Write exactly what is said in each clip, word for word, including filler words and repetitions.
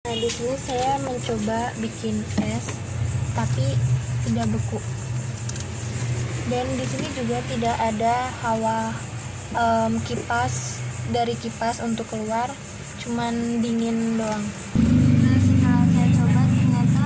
Nah, di sini saya mencoba bikin es, tapi tidak beku. Dan di sini juga tidak ada hawa um, kipas dari kipas untuk keluar, cuman dingin doang. Nah, setelah saya coba ternyata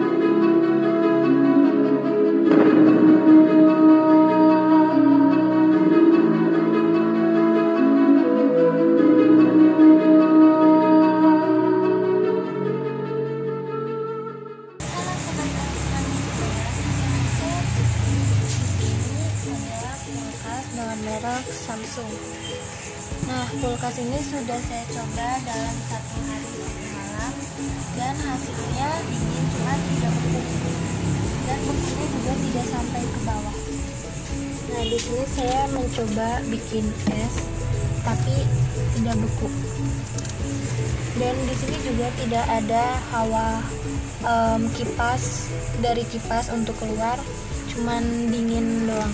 dengan merek Samsung. Nah, kulkas ini sudah saya coba dalam satu hari satu malam, dan hasilnya dingin cuma tidak beku, dan bekunya juga tidak sampai ke bawah. Nah, di sini saya mencoba bikin es, tapi tidak beku. Dan di sini juga tidak ada hawa um, kipas dari kipas untuk keluar, cuman dingin doang.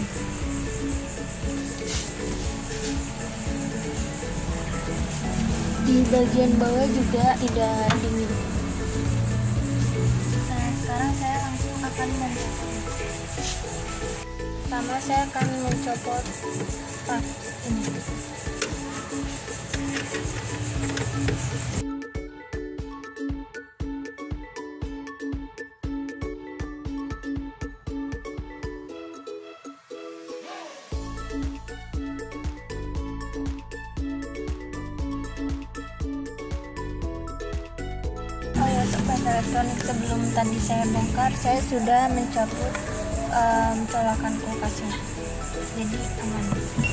Di bagian bawah juga tidak dingin. Nah, sekarang saya langsung akan membuatnya. Pertama saya akan mencopot part ini. Sobat elektronik, sebelum tadi saya bongkar, saya sudah mencabut um, colokan kulkasnya, jadi aman.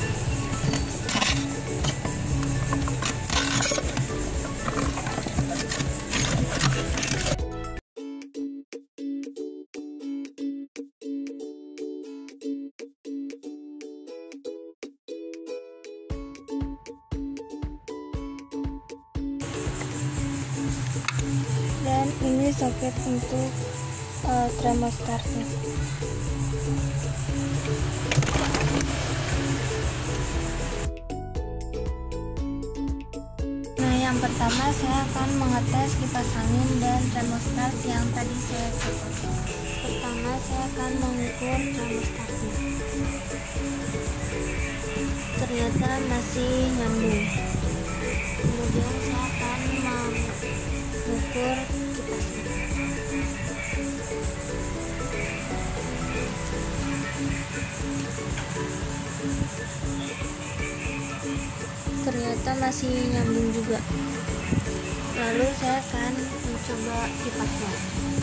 Dan ini soket untuk uh, thermostatnya. Nah, yang pertama saya akan mengetes kipas angin dan termostat yang tadi saya copot. Pertama saya akan mengukur termostatnya. Ternyata masih nyambung. Kemudian saya akan mengukur kipasnya. Ternyata masih nyambung juga. Lalu saya akan mencoba kipasnya.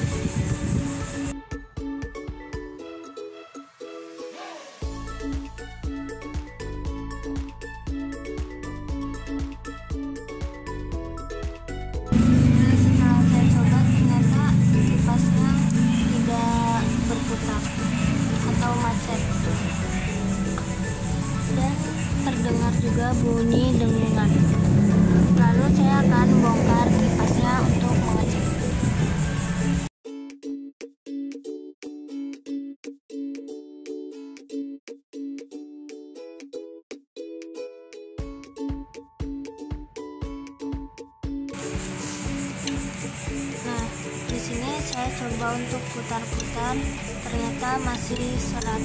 Atau macet, dan terdengar juga bunyi dengungan. Lalu saya akan bongkar kipasnya untuk mengecek. Nah, di sini saya coba untuk putar-putar, ternyata masih serat.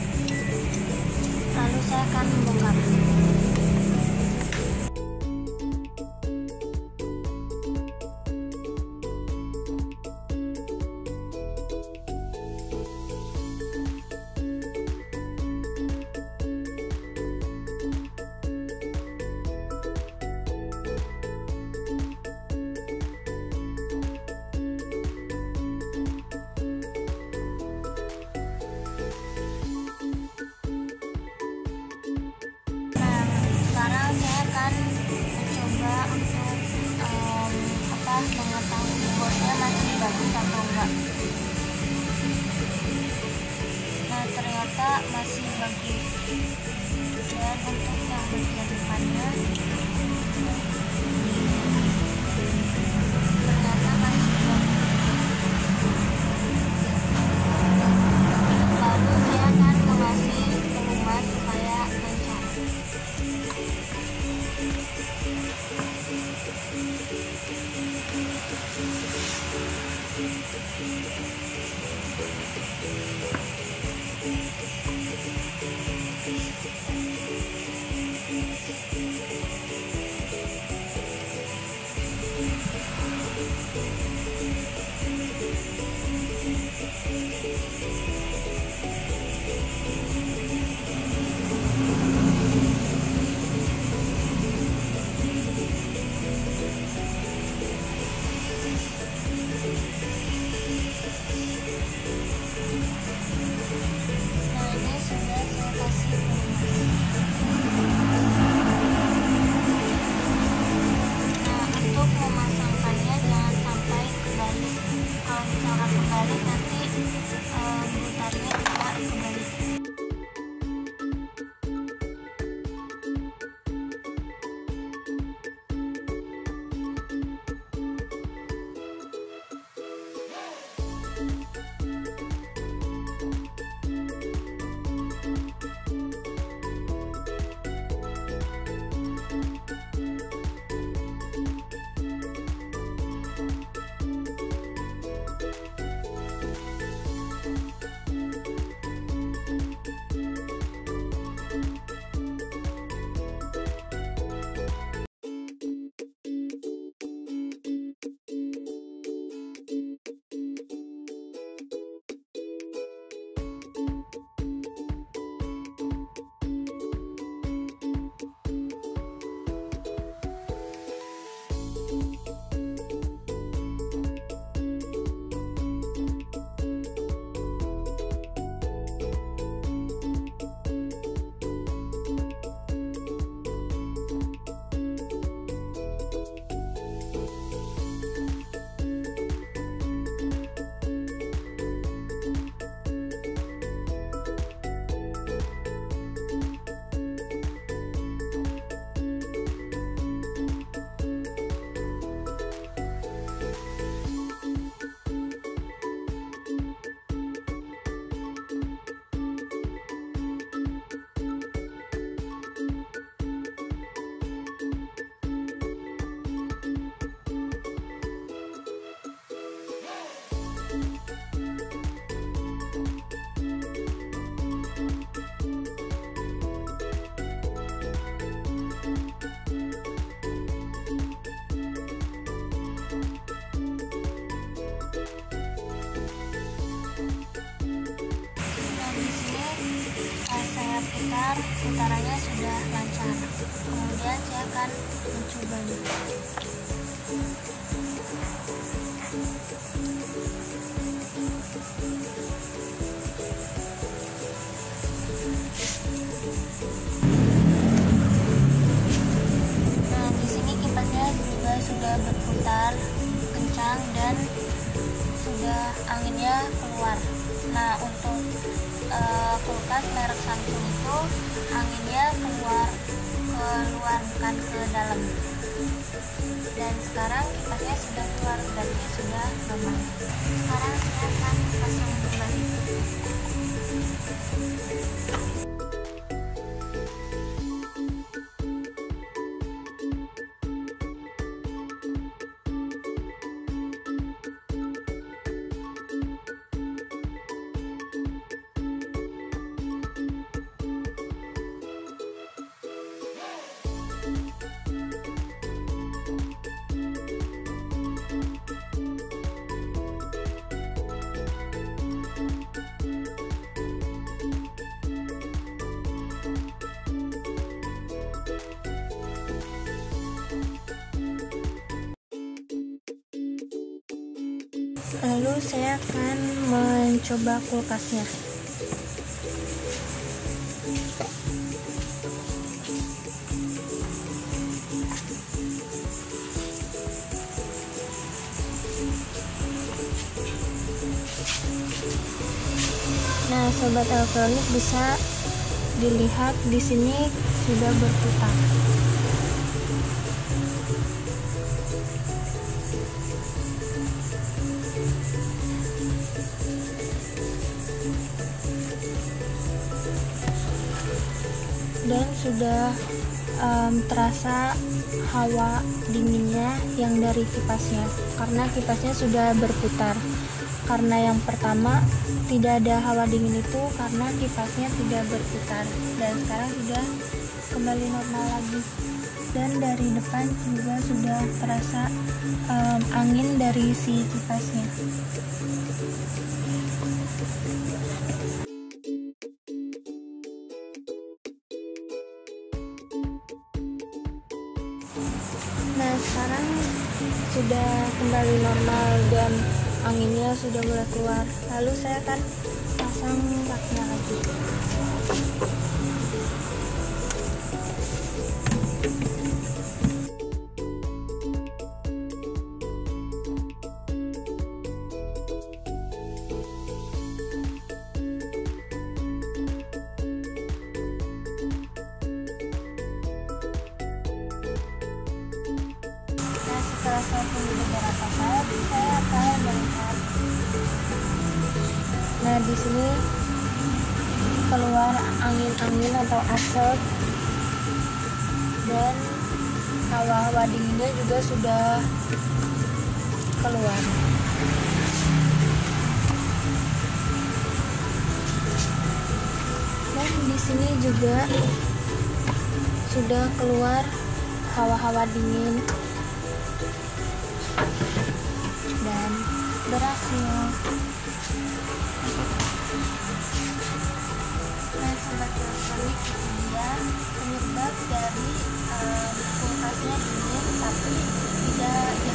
Lalu saya akan membongkar. Mengetahui bosnya masih bagus atau enggak. Nah, ternyata masih bagus. Dan untuk yang bagian depannya ternyata masih bagus. Lalu saya akan mengasih pelumas supaya lancar. Thank you. dibalik nanti um, putarnya juga kebalik. Putar, putarannya sudah lancar. Kemudian saya akan mencobanya. Nah, di sini kipasnya juga sudah berputar kencang dan sudah anginnya keluar. Nah, untuk uh, kulkas merek Samsung itu anginnya keluar keluar bukan ke dalam. Dan sekarang kipasnya sudah keluar, berarti sudah normal. Sekarang saya akan pasang kembali. Lalu saya akan mencoba kulkasnya. Nah, sobat elektronik, bisa dilihat di sini sudah berputar. Dan sudah um, terasa hawa dinginnya yang dari kipasnya, karena kipasnya sudah berputar. Karena yang pertama tidak ada hawa dingin itu karena kipasnya tidak berputar, dan sekarang sudah kembali normal lagi. Dan dari depan juga sudah terasa um, angin dari si kipasnya. Nah, sekarang sudah kembali normal dan anginnya sudah mulai keluar. Lalu saya akan pasang raknya lagi. terasa tunggu beberapa saat, saya akan melihat. Nah, di sini keluar angin-angin atau asap, dan hawa-hawa dinginnya juga sudah keluar. Dan di sini juga sudah keluar hawa-hawa dingin dan berhasil. Nah, sobat elektronik, itu dia penyebab dari uh, kulkasnya dingin tapi tidak